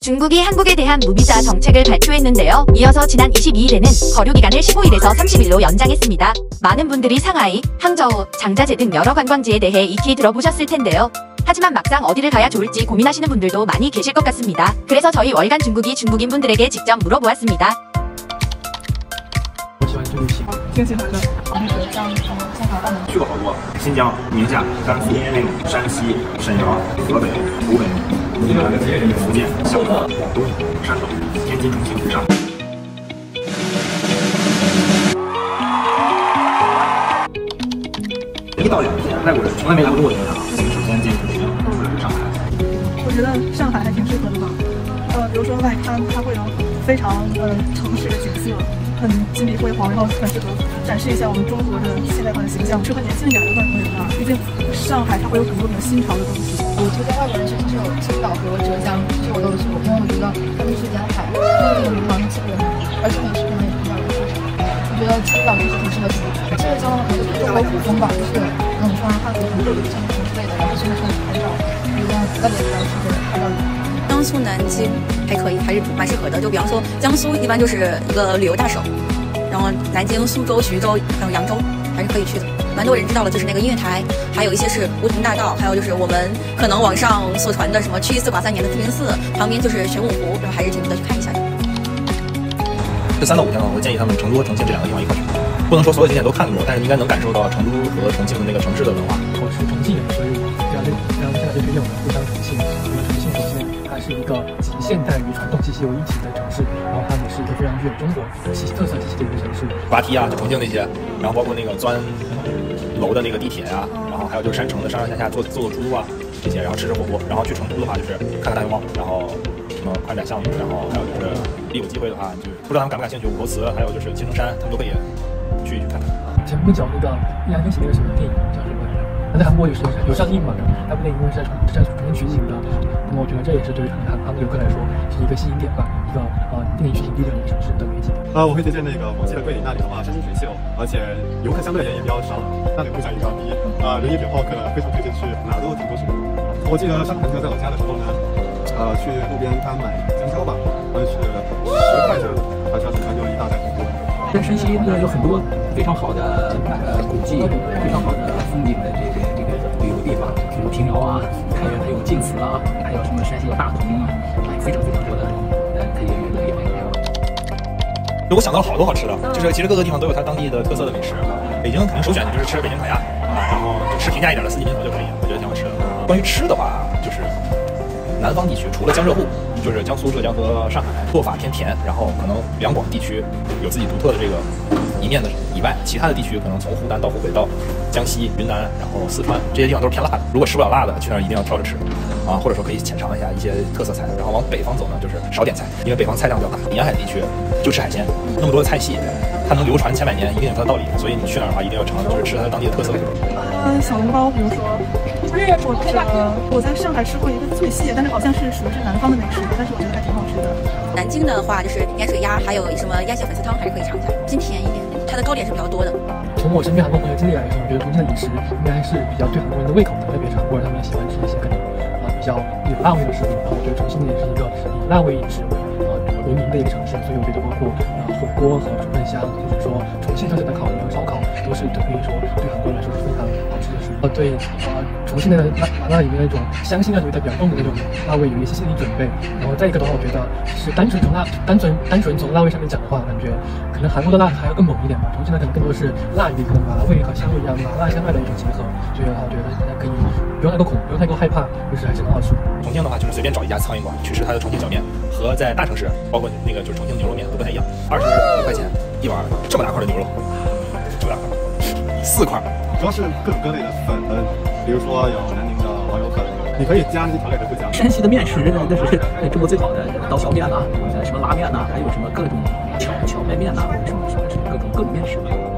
중국이 한국에 대한 무비자 정책을 발표했는데요. 이어서 지난 22일에는 거류기간을 15일에서 30일로 연장했습니다. 많은 분들이 상하이, 항저우, 장자제 등 여러 관광지에 대해 익히 들어보셨을 텐데요. 하지만 막상 어디를 가야 좋을지 고민하시는 분들도 많이 계실 것 같습니다. 그래서 저희 월간 중국이 중국인 분들에게 직접 물어보았습니다. 天气好热，香港、澳门去过好多，新疆、宁夏、甘肃、内蒙、山西、沈阳、河北、湖北、云南、福建、香港、广东、山东、天津、重庆、上海。1到2天，外国人从来没来过中国的地方，首先进北京或者是上海。 我觉得上海还挺适合的吧。比如说外滩，它会有非常城市的景色。 很金碧辉煌，然后很适合展示一下我们中国的现代化的形象，适合年轻一点的外国人吧。毕竟上海它会有很多很新潮的东西。 我推荐外国人去就是有青岛和浙江，这些我都有去过，因为我觉得他们是沿海，那个地方气候很好，而且美食方面也比较有特色。我觉得青岛就是挺适合去的。浙江的话就是中国古风吧，就是穿汉服、汉服之类的，然后去那上面拍照，我觉得那里比较适合拍照。 江苏南京还可以，还是蛮适合的。就比方说，江苏一般就是一个旅游大省，然后南京、苏州、徐州还有扬州还是可以去的。蛮多人知道的就是那个音乐台，还有一些是梧桐大道，还有就是我们可能网上所传的什么去4寡3年的慈云寺，旁边就是玄武湖，然后还是值得去看一下的。 这3到5天呢，我建议他们成都和重庆这2个地方一块去，不能说所有景点都看过，但是应该能感受到成都和重庆的那个城市的文化。 我是重庆人，所以非常现在就推荐我们互相重庆，因为重庆首先。 它是一个集现代与传统气息为一体的城市，然后它也是一个非常具有中国气息特色气息的一个城市。 滑梯啊，就重庆那些，然后包括那个钻楼的那个地铁啊，然后还有就是山城的上上下下坐出租啊这些，然后吃火锅。然后去成都的话，就是看看大熊猫，然后什么宽展项目，然后还有就是一有机会的话，就是不知道他们感不感兴趣，武侯祠，还有就是青城山，他们都可以去看看。 前不久那个易烊千玺那个什么电影叫什么？他在韩国有上映嘛？那部电影因为是在重庆取景的。 那么我觉得这也是对于韩国游客来说是一个吸引点吧，一个电影取景地的一个城市的媒介。 我会推荐那个广西的桂林，那里的话山清水秀，而且游客相对而言也比较少，那里物价也比较低，人也比较好客，非常推荐去，哪都挺多什么。我记得上次在我家的时候呢，去路边摊买香蕉吧，好像是10块钱，好像是香蕉一大袋很多。 在山西呢有很多非常好的古迹，非常好的风景的这个旅游地方，比如平遥啊。 还有晋祠啊，还有什么山西的大同啊，非常多的可以旅游的地方。 我想到了好多好吃的，就是其实各个地方都有它当地的特色的美食。北京肯定首选就是吃北京烤鸭啊，然后就吃平价一点的四季民族就可以，我觉得挺好吃的。关于吃的话，就是南方地区除了江浙沪，就是江苏、浙江和上海，做法偏甜，然后可能两广地区有自己独特的这个一面的以外，其他的地区可能从湖南到湖北到江西、云南，然后四川这些地方都是偏辣的。如果吃不了辣的，去那儿一定要挑着吃啊，或者说可以浅尝一下一些特色菜。然后往北方走呢，就是少点菜，因为北方菜量比较大。沿海地区就吃海鲜，那么多的菜系，它能流传千百年，一定有它的道理。所以你去哪儿的话，一定要尝，就是吃它当地的特色。 小笼包，比如说，我在上海吃过一个脆蟹，但是好像是属于是南方的美食，但是我觉得还挺好吃的。 南京的话就是盐水鸭，还有什么鸭血粉丝汤，还是可以尝一下，偏甜一点，它的糕点是比较多的。 从我身边韩国朋友经历来说，我觉得重庆的饮食应该是比较对韩国人的胃口的，特别是韩国人他们喜欢吃一些可能比较有辣味的食品。然后我觉得重庆也是一个以辣味饮食闻名的一个城市，所以我觉得包括火锅和重焖香，或者说重庆特色的烤鱼和烧烤，都是可以说对韩国人来说是非常好吃的食物。对重庆的麻辣里面那种香辛料里面比较重的那种辣味有一些心理准备。然后再一个的话，我觉得是单纯从辣味上面讲的话，感觉可能韩国的辣还要更猛一点吧。重庆的可能更多是辣与可能麻味和香味一样，麻辣香辣的一种结合。所以的话，我觉得大家可以不用太过恐，不用太过害怕，就是还是很好吃。 重庆的话，就是随便找一家苍蝇馆去吃它的重庆小面，和在大城市，包括那个就是重庆牛肉面都不太一样。25块钱一碗这么大块的牛肉，这么大块，4块， 主要是各种各类的粉，比如说有南宁的黄油粉，你可以加那些调料的不加。 山西的面食那是中国最好的刀削面呐，什么拉面呐，还有什么各种荞麦面呐，什么各种面食。